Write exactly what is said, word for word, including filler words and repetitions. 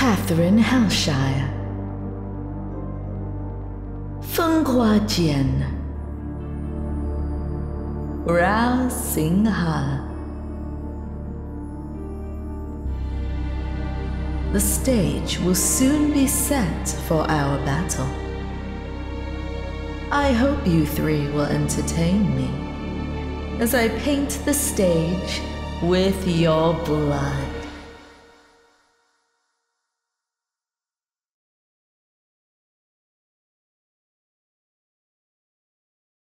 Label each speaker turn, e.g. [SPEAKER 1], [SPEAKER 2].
[SPEAKER 1] Catherine Hellshire. 风花间 Rao Singha. The stage will soon be set for our battle. I hope you three will entertain me as I paint the stage with your blood.